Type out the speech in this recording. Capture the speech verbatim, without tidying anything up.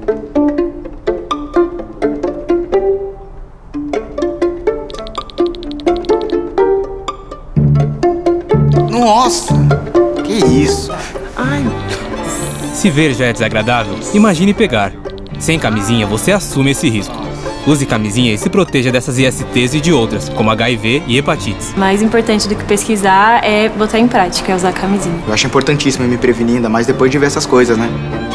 Nossa, que isso? Ai. Se ver já é desagradável, imagine pegar. Sem camisinha, você assume esse risco. Use camisinha e se proteja dessas I S Ts e de outras, como H I V e hepatites. Mais importante do que pesquisar é botar em prática, é usar camisinha. Eu acho importantíssimo me prevenir, ainda mais depois de ver essas coisas, né?